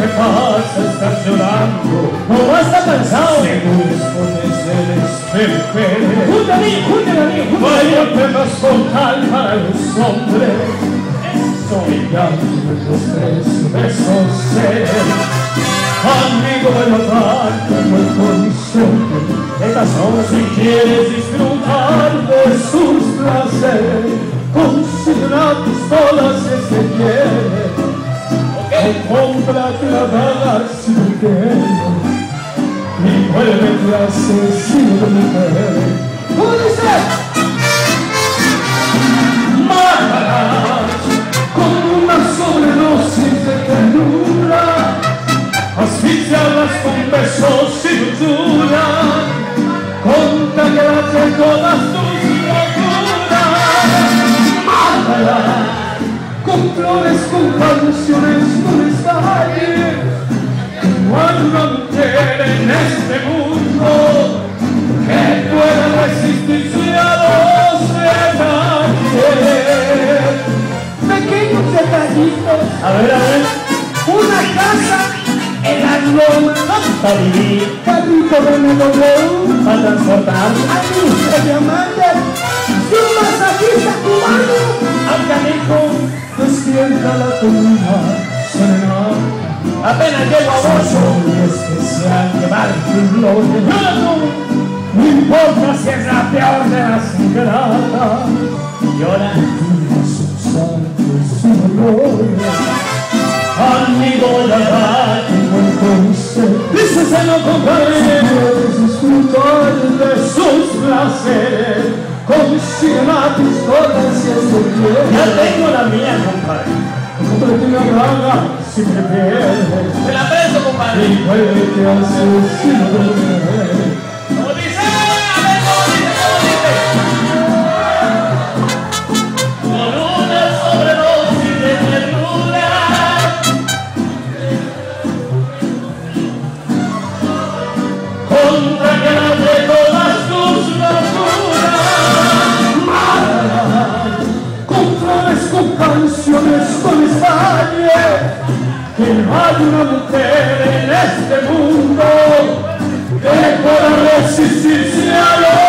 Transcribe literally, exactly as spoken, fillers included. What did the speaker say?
pasa, estás llorando. No está cansado. Seguro escondes el espejo. Junta a mí, junta a mí, junta a mí. Vaya temas total para los hombres. Soy ya los tres besos ser. Amigo de la barca, no el corazón. Estas son. Si quieres disfrutar de sus placeres, consigue una pistola si es que quieres. O cómprate una daga si no quieres. Y vuélvete asesino de mujeres. ¿Cómo dice? Mátalas con una sobredosis de ternura, asfixiarlas con besos y dulzura, contagiarlas de todas tus locuras. Mátalas con flores, con canciones, con estalles. No hay una mujer en este mundo que pueda resistirse a los detalles. Pequeños detallitos. A ver, a ver. Una casa en la loma. Para vivir, Carrito de melodeo. para transportar, Aquí de diamante. Y un masajista cubano. al canijo, despierta la comida, serena. Apenas llego a vos. Soy especial, llevar tu gloria. No importa si es la peor de las ingratas. Llora. Amigo de la edad, dices no compadre, puedes disfrutar de sus placeres. Consigue una pistola si es que quieres. Ya tengo la mía, compadre. Cómprate una daga si prefieres. Se la presto, compadre. Y vuélvete asesino de mujeres. ¿Cómo dice? A ver, ¿cómo dice? ¿Cómo dice? Con una sobredosis de ternura, contagiarás de todas tus locuras. Mátalas con flores, con canciones, con España. Que no hay una mujer en este mundo que pueda resistirse a los